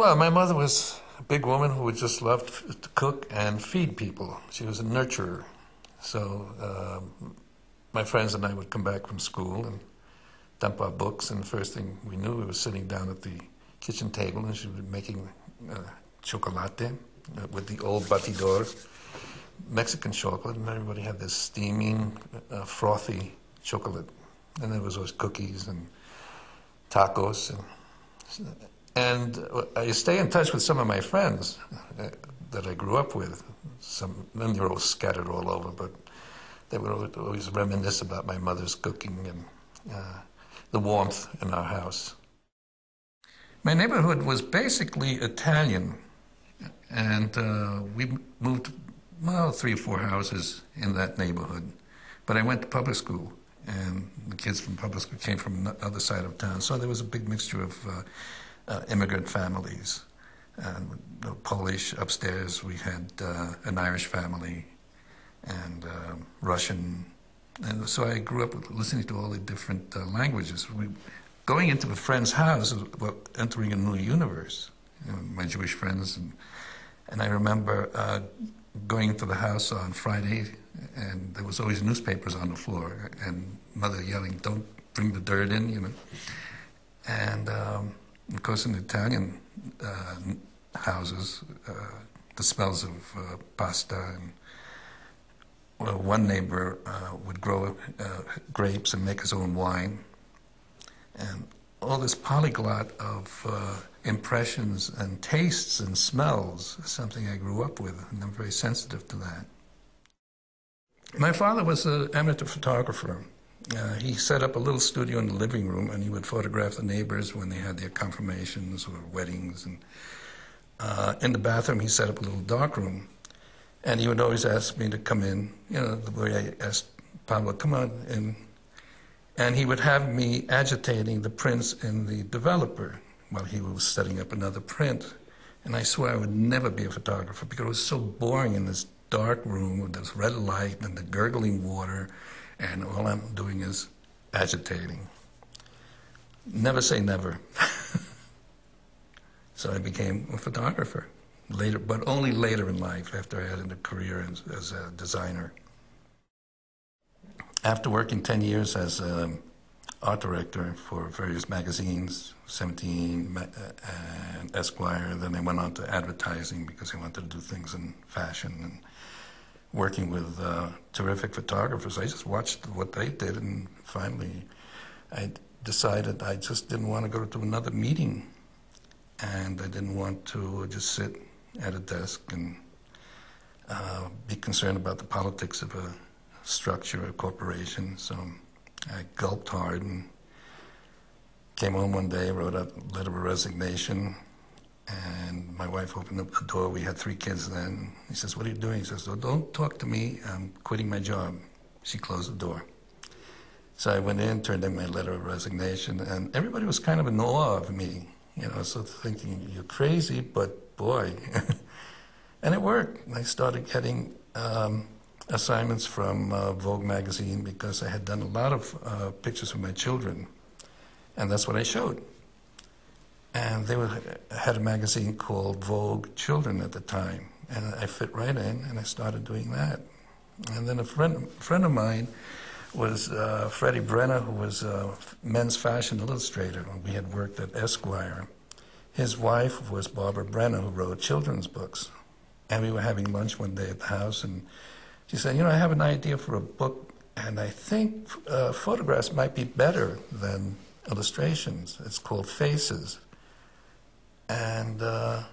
Well, my mother was a big woman who would just love to cook and feed people. She was a nurturer. So my friends and I would come back from school and dump our books, and the first thing we knew, we were sitting down at the kitchen table, and she was making chocolate with the old batidor, Mexican chocolate, and everybody had this steaming, frothy chocolate. And there was always cookies and tacos. And I stay in touch with some of my friends that I grew up with. And they were all scattered all over, but they would always reminisce about my mother's cooking and the warmth in our house. My neighborhood was basically Italian, and we moved, well, 3 or 4 houses in that neighborhood. But I went to public school, and the kids from public school came from the other side of town, so there was a big mixture of immigrant families. Polish upstairs, we had an Irish family, and Russian. And so I grew up listening to all the different languages. Going into a friend's house was entering a new universe. You know, my Jewish friends, and I remember going into the house on Friday, and there was always newspapers on the floor, and mother yelling, "Don't bring the dirt in," you know. And of course, in Italian houses, the smells of pasta, and well, one neighbor would grow grapes and make his own wine, and all this polyglot of impressions and tastes and smells is something I grew up with, and I'm very sensitive to that. My father was an amateur photographer. He set up a little studio in the living room, and he would photograph the neighbors when they had their confirmations or weddings. And in the bathroom, he set up a little dark room, and he would always ask me to come in, you know, the way I asked Pablo, "Come on in." And he would have me agitating the prints in the developer while he was setting up another print. And I swear I would never be a photographer because it was so boring in this dark room with this red light and the gurgling water, and all I'm doing is agitating. Never say never. So I became a photographer later, but only later in life, after I had a career as a designer. After working 10 years as an art director for various magazines, 17 and Esquire, then I went on to advertising because I wanted to do things in fashion, and working with terrific photographers. I just watched what they did, and finally I decided I just didn't want to go to another meeting, and I didn't want to just sit at a desk and be concerned about the politics of a structure, a corporation. So I gulped hard and came home one day, wrote a letter of resignation, and my wife opened up the door. We had 3 kids then. He says, "What are you doing?" He says, "Oh, don't talk to me. I'm quitting my job." She closed the door. So I went in, turned in my letter of resignation, and everybody was kind of in awe of me, you know, so thinking, "You're crazy, but boy." And it worked. I started getting assignments from Vogue magazine because I had done a lot of pictures of my children, and that's what I showed. And they had a magazine called Vogue Children at the time, and I fit right in, and I started doing that. And then a friend of mine was Freddie Brenner, who was a men's fashion illustrator. We had worked at Esquire. His wife was Barbara Brenner, who wrote children's books. And we were having lunch one day at the house, and she said, "You know, I have an idea for a book, and I think photographs might be better than illustrations. It's called Faces." And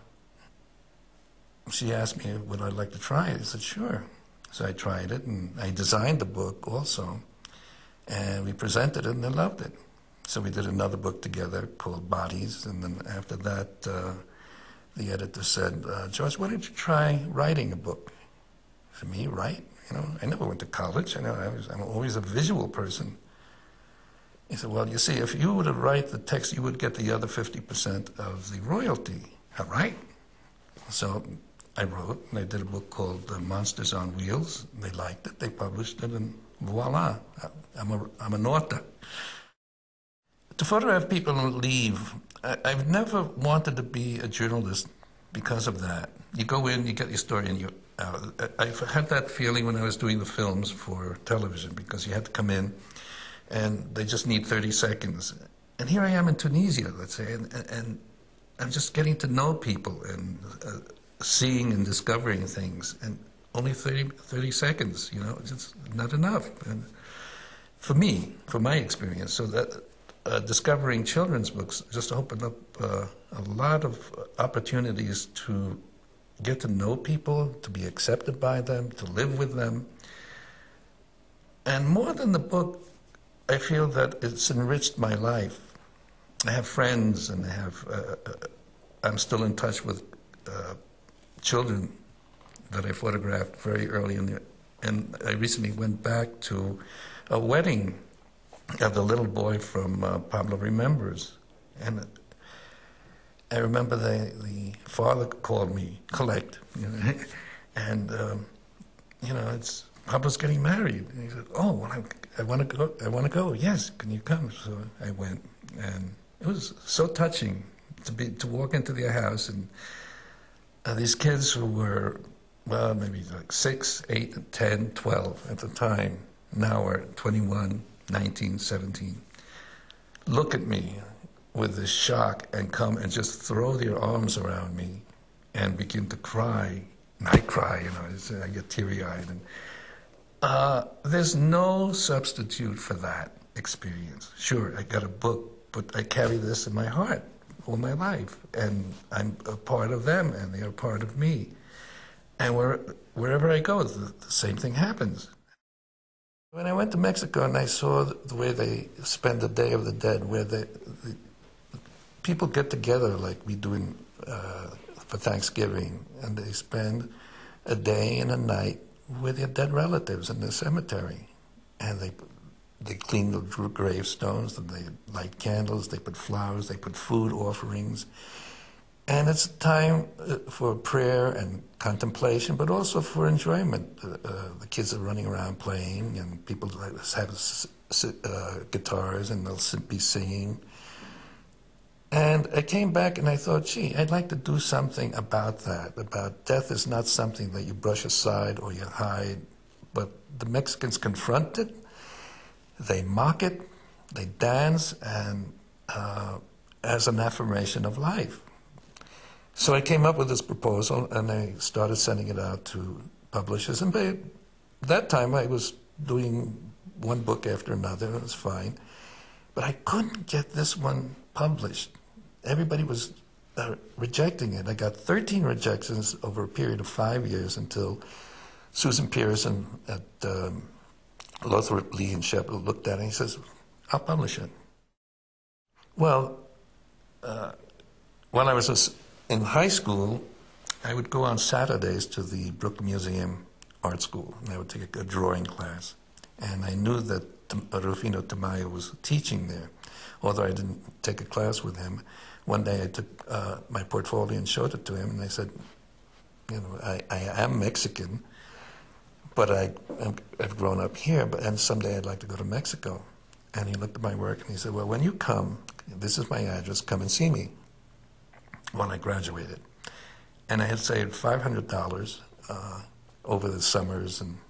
she asked me, would I like to try it? I said, sure. So I tried it, and I designed the book also, and we presented it, and they loved it. So we did another book together called Bodies, and then after that, the editor said, "George, why don't you try writing a book?" I said, "Me, write? You know, I never went to college. I'm always a visual person." He said, "Well, you see, if you were to write the text, you would get the other 50% of the royalty." All right. So I wrote, and I did a book called Monsters on Wheels. They liked it. They published it, and voila, I'm an author. To photograph people and leave, I've never wanted to be a journalist because of that. You go in, you get your story, and you're out. I've had that feeling when I was doing the films for television, because you had to come in, and they just need 30 seconds. And here I am in Tunisia, let's say, and I'm just getting to know people and seeing and discovering things, and only 30 seconds, you know, it's just not enough. And for me, for my experience, so that discovering children's books just opened up a lot of opportunities to get to know people, to be accepted by them, to live with them. And more than the book, I feel that it's enriched my life. I have friends, and I'm still in touch with children that I photographed very early in the, and I recently went back to a wedding of the little boy from Pablo Remembers. And I remember the father called me, collect, you know, and, you know, it's, Pablo's getting married. And he said, oh, well, I want to go, yes, can you come? So I went, and it was so touching to walk into their house, and these kids who were, well, maybe like 6, 8, 10, 12 at the time, now are 21, 19, 17, look at me with this shock and come and just throw their arms around me and begin to cry. And I cry, you know, I get teary-eyed. And there's no substitute for that experience. Sure, I got a book, but I carry this in my heart all my life, and I'm a part of them, and they are part of me. And wherever I go, the same thing happens. When I went to Mexico and I saw the way they spend the Day of the Dead, where the people get together like we do for Thanksgiving, and they spend a day and a night with their dead relatives in the cemetery. And they clean the gravestones, and they light candles, they put flowers, they put food offerings. And it's a time for prayer and contemplation, but also for enjoyment. The kids are running around playing, and people have guitars, and they'll be singing. And I came back and I thought, gee, I'd like to do something about that, about death is not something that you brush aside or you hide, but the Mexicans confront it, they mock it, they dance, and as an affirmation of life. So I came up with this proposal, and I started sending it out to publishers. And by that time, I was doing one book after another. It was fine. But I couldn't get this one published. Everybody was rejecting it. I got 13 rejections over a period of 5 years until Susan Pearson at Lothrop, Lee and Shepard looked at it, and he says, I'll publish it. Well, while I was in high school, I would go on Saturdays to the Brooklyn Museum Art School, and I would take a drawing class. And I knew that Rufino Tamayo was teaching there, although I didn't take a class with him. One day I took my portfolio and showed it to him, and I said, you know, I am Mexican, but I've grown up here, and someday I'd like to go to Mexico. And he looked at my work, and he said, well, when you come, this is my address, come and see me. When I graduated. And I had saved $500 over the summers and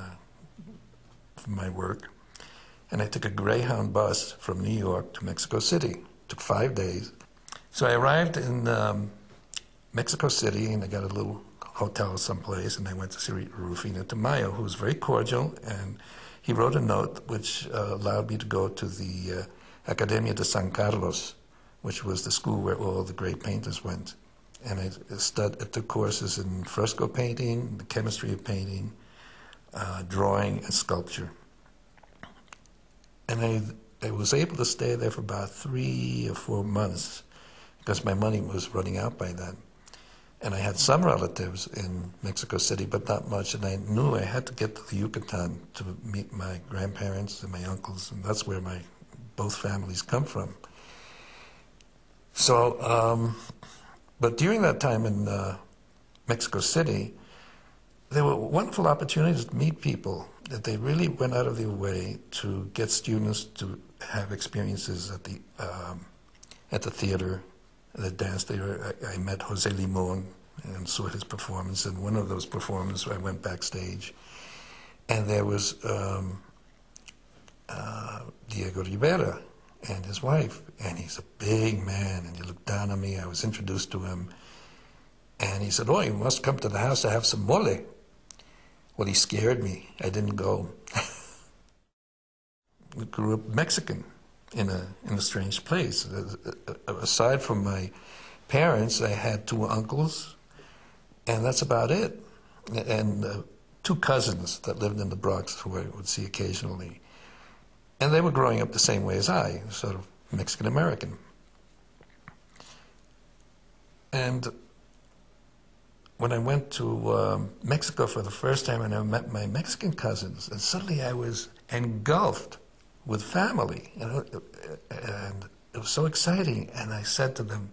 from my work. And I took a Greyhound bus from New York to Mexico City. It took 5 days. So I arrived in Mexico City, and I got a little hotel someplace, and I went to see Rufino Tamayo, who was very cordial, and he wrote a note which allowed me to go to the Academia de San Carlos, which was the school where all the great painters went. And I took courses in fresco painting, the chemistry of painting, drawing, and sculpture. And I was able to stay there for about 3 or 4 months because my money was running out by then. And I had some relatives in Mexico City, but not much, and I knew I had to get to the Yucatan to meet my grandparents and my uncles, and that's where both families come from. So, but during that time in Mexico City, there were wonderful opportunities to meet people, that they really went out of their way to get students to have experiences at the theater, the dance theater. I met Jose Limon and saw his performance. And one of those performances, I went backstage, and there was Diego Rivera and his wife, and he's a big man, and he looked down on me. I was introduced to him, and he said, "Oh, you must come to the house to have some mole." Well, he scared me. I didn't go. I grew up Mexican in a strange place. Aside from my parents, I had 2 uncles, and that's about it. And 2 cousins that lived in the Bronx who I would see occasionally. And they were growing up the same way as I, sort of Mexican-American. And when I went to Mexico for the first time and I met my Mexican cousins, and suddenly I was engulfed with family, and it was so exciting. And I said to them,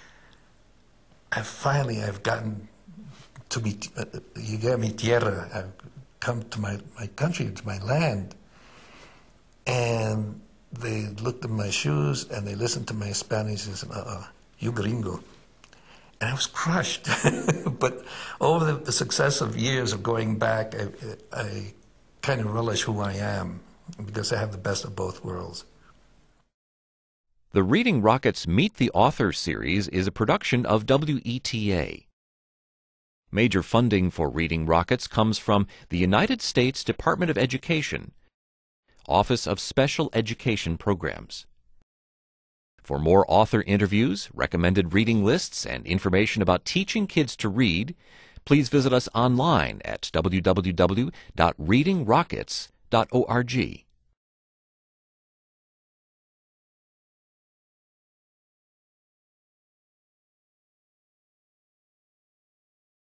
I've gotten to be, llegué a mi tierra, I've come to my country, to my land. And they looked at my shoes and they listened to my Spanish and said, you gringo. And I was crushed. But over the successive years of going back, I kind of relish who I am, because I have the best of both worlds. The Reading Rockets Meet the Author series is a production of WETA. Major funding for Reading Rockets comes from the United States Department of Education, Office of Special Education Programs. For more author interviews, recommended reading lists, and information about teaching kids to read, please visit us online at www.readingrockets.org.